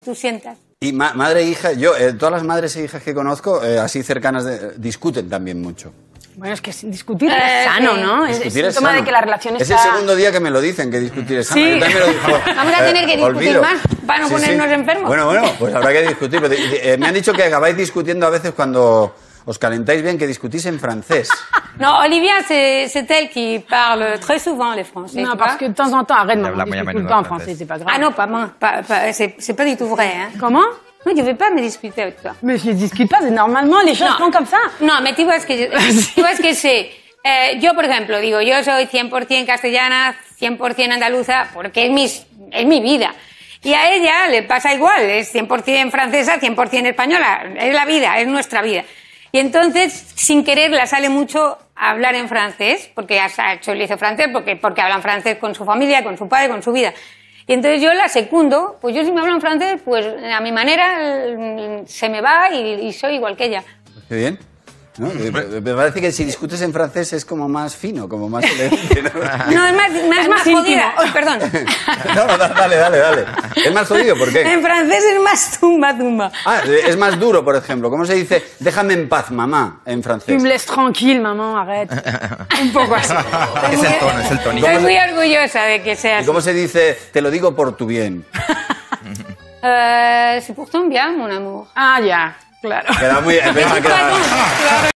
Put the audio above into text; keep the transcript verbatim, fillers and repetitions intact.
tú sientas. Y ma madre e hija, yo, eh, todas las madres e hijas que conozco, eh, así cercanas, de, discuten también mucho. Bueno, es que discutir eh, es sano, sí. ¿no? Discutir es es síntoma sano. de que la relación está... Es el segundo día que me lo dicen, que discutir es sano. Sí. Yo también me lo digo, Vamos a tener que discutir olvido. más para no sí, ponernos sí. enfermos. Bueno, bueno, pues habrá que discutir. Pero, eh, me han dicho que acabáis discutiendo a veces cuando os calentáis bien, que discutís en francés. Non, Olivia, c'est elle qui parle très souvent les français. Non, parce que de temps en temps, arrête, maman, muy a discute tout le menudo temps en francés. français, c'est pas grave. Ah non, pas moi. Pas, pas, c'est pas du tout vrai. Hein. Comment? Non, je ne vais pas me disputer avec toi. Mais je discute pas, c'est normalement, les choses No. sont comme ça. No, mais tú ves que, tú ves que sé. Eh, yo, por ejemplo, digo, yo soy cien por cien castellana, cien por cien andaluza, porque es mi, es mi vida. Y a ella le pasa igual, es cien por cien francesa, cien por cien española. Es la vida, es nuestra vida. Y entonces, sin querer, la sale mucho hablar en francés, porque ha hecho el liceo francés, porque, porque hablan francés con su familia, con su padre, con su vida. Y entonces yo la secundo, pues yo si me hablo en francés, pues a mi manera se me va y, y soy igual que ella. Qué bien. ¿No? Me parece que si discutes en francés es como más fino, como más elegante, ¿no? No, es más, más, más jodida. Oh, perdón. No, no, dale, dale, dale. ¿Es más jodido? ¿Por qué? En francés es más tumba, tumba. Ah, es más duro, por ejemplo. ¿Cómo se dice déjame en paz, mamá, en francés? Tu me laisses tranquille, maman, arrête. Un poco así. Es el tono, es el tonito. Estoy muy orgullosa de que sea ¿Y así. cómo se dice te lo digo por tu bien? Euh, c'est pour ton bien, mon amour. Ah, ya, claro. Queda muy... C'est pas ton-